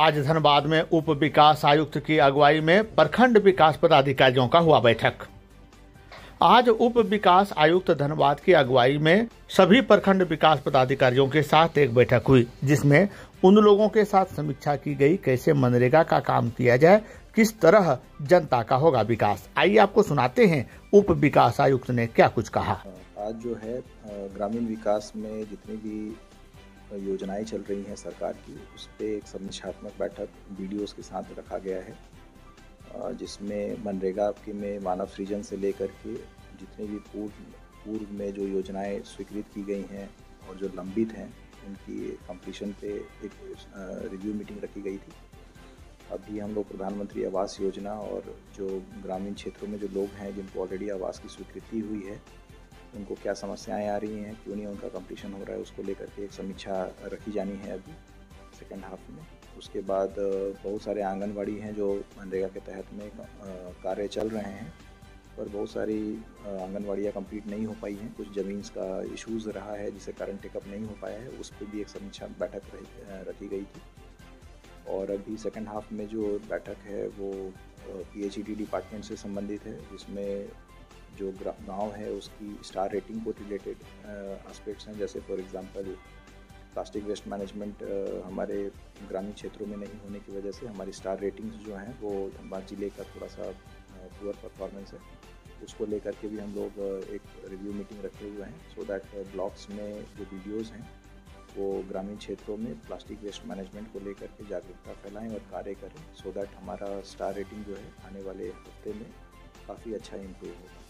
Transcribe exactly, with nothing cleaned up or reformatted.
आज धनबाद में उप विकास आयुक्त की अगुवाई में प्रखंड विकास पदाधिकारियों का हुआ बैठक। आज उप विकास आयुक्त धनबाद की अगुवाई में सभी प्रखंड विकास पदाधिकारियों के साथ एक बैठक हुई, जिसमें उन लोगों के साथ समीक्षा की गई कैसे मनरेगा का काम किया जाए, किस तरह जनता का होगा विकास। आइए आपको सुनाते हैं उप विकास आयुक्त ने क्या कुछ कहा। आज जो है ग्रामीण विकास में जितनी भी योजनाएं चल रही हैं सरकार की, उस पर एक समीक्षात्मक बैठक बीडीओज़ के साथ रखा गया है, जिसमें मनरेगा की में मानव सृजन से लेकर के जितने भी पूर्व पूर्व में जो योजनाएं स्वीकृत की गई हैं और जो लंबित हैं उनकी कंप्लीशन पे एक रिव्यू मीटिंग रखी गई थी। अभी हम लोग प्रधानमंत्री आवास योजना और जो ग्रामीण क्षेत्रों में जो लोग हैं जिनको ऑलरेडी आवास की स्वीकृति हुई है, उनको क्या समस्याएं आ रही हैं, क्यों नहीं उनका कंप्लीशन हो रहा है, उसको लेकर के एक समीक्षा रखी जानी है अभी सेकेंड हाफ में। उसके बाद बहुत सारे आंगनवाड़ी हैं जो मनरेगा के तहत में कार्य चल रहे हैं, पर बहुत सारी आंगनवाड़ियाँ कंप्लीट नहीं हो पाई हैं। कुछ ज़मीन का इश्यूज़ रहा है जिससे कारण टेकअप नहीं हो पाया है, उस पर भी एक समीक्षा बैठक रखी गई थी। और अभी सेकेंड हाफ में जो बैठक है वो पीएचईडी डिपार्टमेंट से संबंधित है, जिसमें जो गांव है उसकी स्टार रेटिंग को रिलेटेड एस्पेक्ट्स हैं। जैसे for example plastic waste management हमारे ग्रामीण क्षेत्रों में नहीं होने की वजह से हमारी स्टार रेटिंग्स जो हैं वो धनबाद जिले का थोड़ा सा पुअर परफॉर्मेंस है, उसको लेकर के भी हम लोग एक रिव्यू मीटिंग रखे हुए हैं, सो दैट ब्लॉक्स में जो वीडियोज़ हैं वो ग्रामीण क्षेत्रों में प्लास्टिक वेस्ट मैनेजमेंट को लेकर के जागरूकता फैलाएं और कार्य करें, सो दैट हमारा स्टार रेटिंग जो है आने वाले हफ्ते में काफ़ी अच्छा इम्प्रूव होगा।